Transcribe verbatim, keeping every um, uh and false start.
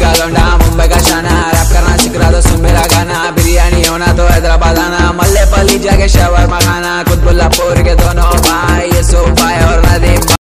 का लौंडा मुंबई का शाना, रैप करना सीख रहा तो सुन मेरा गाना, बिरयानी होना तो हैदराबाद आना, मल्ले पली जाके शवरमा खाना, कुतुबुल्लापुर के दोनों भाई यूसुफ भाई और नदीम।